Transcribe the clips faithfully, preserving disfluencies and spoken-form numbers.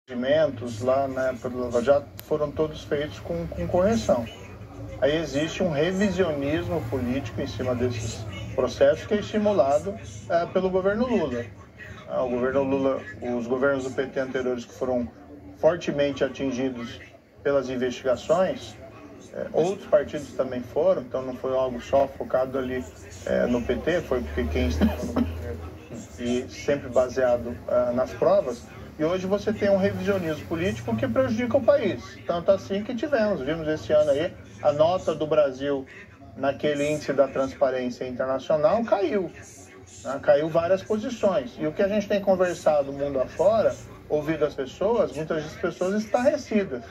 procedimentos lá na época do Lava Jato foram todos feitos com, com correção. Aí existe um revisionismo político em cima desses processos que é estimulado é, pelo governo Lula. Ah, o governo Lula, os governos do P T anteriores que foram fortemente atingidos pelas investigações, é, outros partidos também foram, então não foi algo só focado ali é, no P T, foi porque quem estava no governo e sempre baseado ah, nas provas. E hoje você tem um revisionismo político que prejudica o país. Tanto assim que tivemos, vimos esse ano aí, a nota do Brasil naquele índice da transparência internacional caiu. Né? Caiu várias posições. E o que a gente tem conversado mundo afora, ouvido as pessoas, muitas das pessoas estarrecidas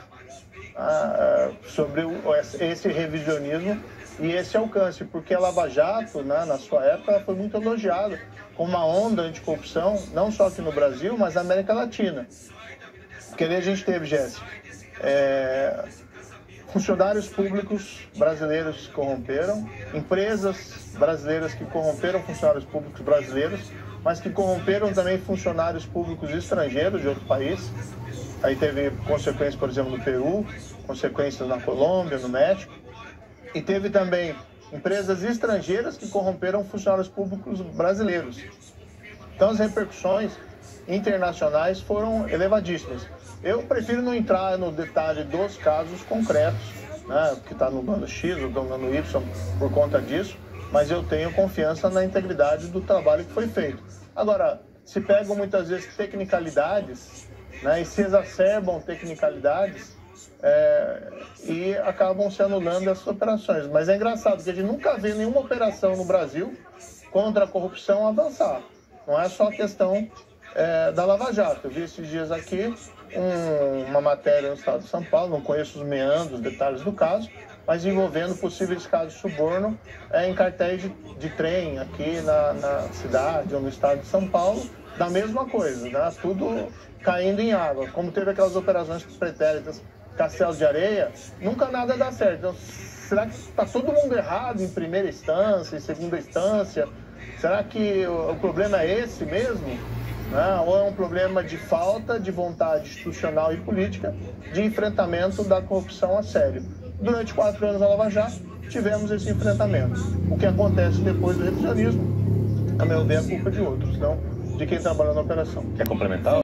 ah, sobre o, esse revisionismo e esse alcance. Porque a Lava Jato, né, na sua época, ela foi muito elogiada com uma onda anticorrupção, não só aqui no Brasil, mas na América Latina. Porque ali a gente teve, Jéssica, é, funcionários públicos brasileiros que se corromperam, empresas brasileiras que corromperam funcionários públicos brasileiros, mas que corromperam também funcionários públicos estrangeiros de outro país. Aí teve consequências, por exemplo, no Peru, consequências na Colômbia, no México. E teve também empresas estrangeiras que corromperam funcionários públicos brasileiros. Então as repercussões internacionais foram elevadíssimas. Eu prefiro não entrar no detalhe dos casos concretos, né, que está no bando X ou no bando Y por conta disso, mas eu tenho confiança na integridade do trabalho que foi feito. Agora, se pegam muitas vezes tecnicalidades, né, e se exacerbam tecnicalidades, É, e acabam se anulando essas operações. Mas é engraçado que a gente nunca vê nenhuma operação no Brasil contra a corrupção avançar. Não é só a questão é, da Lava Jato. Eu vi esses dias aqui um, uma matéria no estado de São Paulo, não conheço os meandros, os detalhes do caso, mas envolvendo possíveis casos de suborno é, em cartéis de, de trem aqui na, na cidade ou no estado de São Paulo, da mesma coisa, né? Tudo caindo em água. Como teve aquelas operações pretéritas, Castelo de Areia, nunca nada dá certo. Então, será que está todo mundo errado em primeira instância, em segunda instância? Será que o, o problema é esse mesmo? Né? Ou é um problema de falta de vontade institucional e política de enfrentamento da corrupção a sério? Durante quatro anos da Lava Jato, tivemos esse enfrentamento. O que acontece depois do revisionismo, a meu ver, é culpa de outros, não de quem trabalhou na operação. Quer complementar?